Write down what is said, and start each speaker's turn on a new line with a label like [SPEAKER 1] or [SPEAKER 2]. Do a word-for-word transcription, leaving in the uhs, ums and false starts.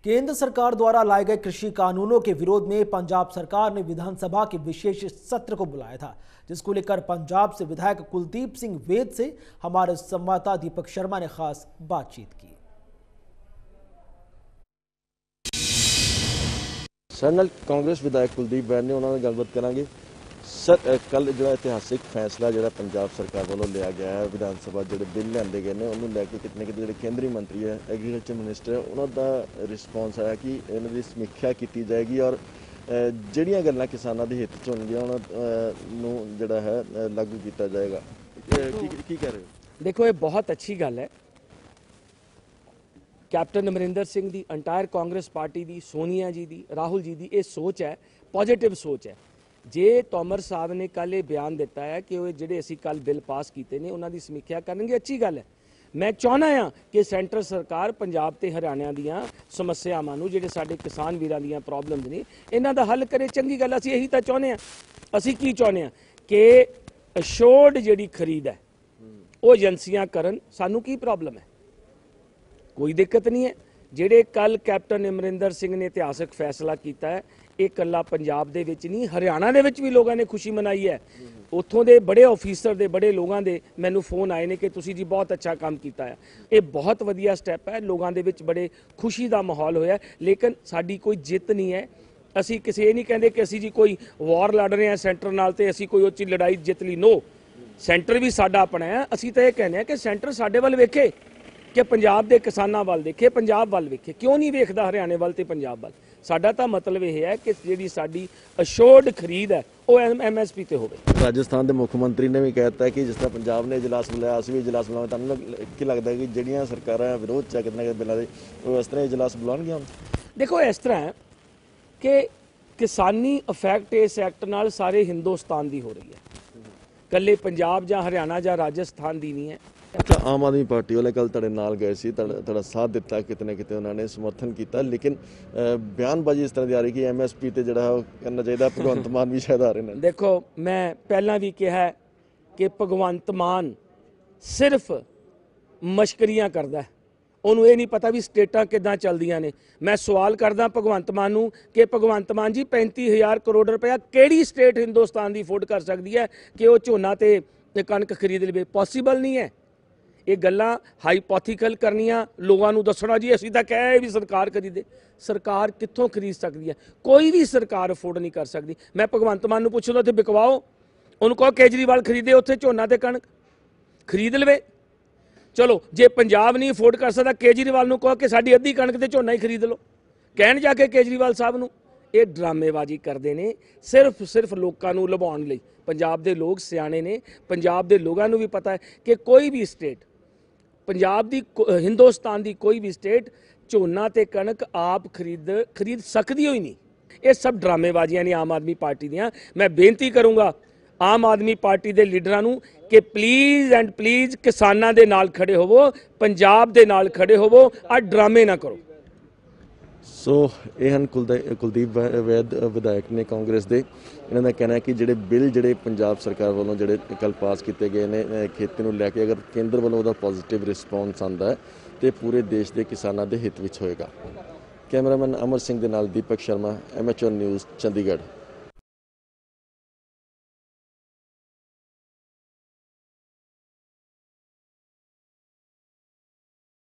[SPEAKER 1] केंद्र सरकार द्वारा लाए गए कृषि कानूनों के विरोध में पंजाब सरकार ने विधानसभा के विशेष सत्र को बुलाया था, जिसको लेकर पंजाब से विधायक कुलदीप सिंह वेद से हमारे संवाददाता दीपक शर्मा ने खास बातचीत की।
[SPEAKER 2] सर कांग्रेस विधायक कुलदीप वैद ने उन्होंने गलबात करांगे। सर कल जो इतिहासिक फैसला जो पंजाब सरकार वालों लिया गया है, विधानसभा जो बिल लिया गए हैं उन्होंने लैके कितने कि जो केंद्रीय मंत्री है एग्रीकल्चर मिनिस्टर है उन्होंने रिस्पॉन्स आया कि इन्होंने समीक्षा की जाएगी और ਜਿਹੜੀਆਂ ਗੱਲਾਂ किसानों के हित च होणगीਆਂ उन्होंने ਜਿਹੜਾ है लागू किया जाएगा। की, की कह रहे हो?
[SPEAKER 3] देखो ये बहुत अच्छी गल है। कैप्टन अमरिंदर सिंह दी अंटायर कांग्रेस पार्टी दी, सोनिया जी दी, राहुल जी दी ये सोच है, पॉजिटिव सोच है। जे तोमर साहब ने कल ये बयान दिता है कि वो ਜਿਹੜੇ ਅਸੀਂ कल बिल पास किए ने उन्होंने समीक्षा करेंगे, अच्छी गल है। मैं चाहना हाँ कि सेंटर सरकार पंजाब ते हरियाणा दीयां समस्यावां नूं जिहड़े साडे किसान वीरां दीयां प्रॉब्लम्स ने इन्हां दा हल करे, चंगी गल। असीं यही तां चाहुंदे हां। असीं की चाहुंदे हां कि अशोर्ड जिहड़ी खरीद है वो एजेंसियां करन, सानूं की प्रॉब्लम है? कोई दिक्कत नहीं है। ਜਿਹੜੇ कल कैप्टन अमरिंदर सिंह ने इतिहासक फैसला किया है ये कला पंजाब दे विच नहीं हरियाणा दे विच भी लोगों ने खुशी मनाई है। उत्थों दे बड़े ऑफिसर दे बड़े लोगों दे मैनू फोन आए ने कि तुसी जी बहुत अच्छा काम किया है। ये बहुत वधिया स्टैप है, लोगों दे विच बड़े खुशी का माहौल होया। लेकिन साडी कोई जित नहीं है। असी किसी ये नहीं कहते कि असी जी कोई वॉर लड़ रहे हैं सेंटर नाल ते असी कोई उच्ची लड़ाई जित ली। नो, सेंटर भी साडा अपना है। असी तो ये कहने कि सेंटर साडे वल वेखे कि पंजाब के किसानों वाल देखे, पंजाब वाल वेखे, क्यों नहीं वेखदा हरियाणे वाल ते पंजाब वाल। साडा तो मतलब यह है कि जिहड़ी साडी अशोर्ड खरीद है वो एम एस पी ते होवे।
[SPEAKER 2] राजस्थान के मुख्यमंत्री ने भी कहता है कि जिस तरह पंजाब ने इजलास बुलाया असीं भी इजलास बुलावां। तुहानूं की लगता है कि जिहड़ियां सरकारां विरोध च कितने बिलों के वो इस तरह इजलास बुलाउणगीਆਂ?
[SPEAKER 3] देखो इस तरह है कि किसानी इफैक्ट इस एक्ट नाल सारे हिंदुस्तान की हो रही है, कल्ले पंजाब जां हरियाणा जां राजस्थान की नहीं है।
[SPEAKER 2] अच्छा, आम आदमी पार्टी वाले कल तुहाडे नाल गए सी, तुहाडा साथ दिता, कितने कितने उन्होंने समर्थन किया, लेकिन बयानबाजी इस तरह की आ रही कि एम एस पी ते जिहड़ा करना चाहिए, भगवंत मान भी शायद आ रहे हैं।
[SPEAKER 3] देखो मैं पहला भी कहा कि भगवंत मान सिर्फ मशकरियां करता है, उन्होंने ये नहीं पता भी स्टेटां किदां चलदियां ने। मैं सवाल करदा भगवंत मान नूं कि भगवंत मान जी पैंती हज़ार करोड़ रुपया किहड़ी स्टेट हिंदुस्तान की अफोर्ड कर सकती है कि वह झोना ते कणक खरीद लवे? पॉसीबल नहीं है। ये गल्लां हाईपोथीकल करनियां, लोगों को दसना जी असीं तां कहे भी सरकार खरीदे। सरकार कित्थों खरीद सकती है? कोई भी सरकार अफोर्ड नहीं कर सकती। मैं भगवंत मान नूं पुछदा उत्थे बिकवाओ, उन्होंने कहो केजरीवाल खरीदे उत्थे झोना ते कणक खरीद लवे। चलो जे पंजाब नहीं अफोर्ड कर सकता, केजरीवाल नूं कहो कि साडी अद्धी कणक ते झोना ही खरीद लो। कहण जाके केजरीवाल साहब नूं ये ड्रामेबाजी करते हैं सिर्फ सिर्फ लोगों को लुभाउण लई। पंजाब के लोग सियाणे ने, पंजाब के लोगों को भी पता है कि कोई भी स्टेट पंजाब दी हिंदुस्तान की कोई भी स्टेट झोना ते कणक आप खरीद खरीद सकती ही नहीं। ये सब ड्रामेबाजियां ने आम आदमी पार्टी दियां। मैं बेनती करूँगा आम आदमी पार्टी के लीडरां नूं कि प्लीज़ एंड प्लीज़ किसानां दे नाल खड़े होवो, पंजाब दे नाल खड़े होवो, आ ड्रामे ना करो।
[SPEAKER 2] सो ये हैं कुलदीप वैद विधायक ने कांग्रेस के। इन्हों का कहना है कि जोड़े बिल जोड़े पंजाब सरकार वालों जोड़े कल पास किए गए हैं खेती को लैके अगर केंद्र वालों का पॉजिटिव रिस्पॉन्स आता है तो पूरे देश के किसानों के हित में होएगा। कैमरामैन अमर सिंह के नाल Deepak Sharma, M H O news, Chandigarh.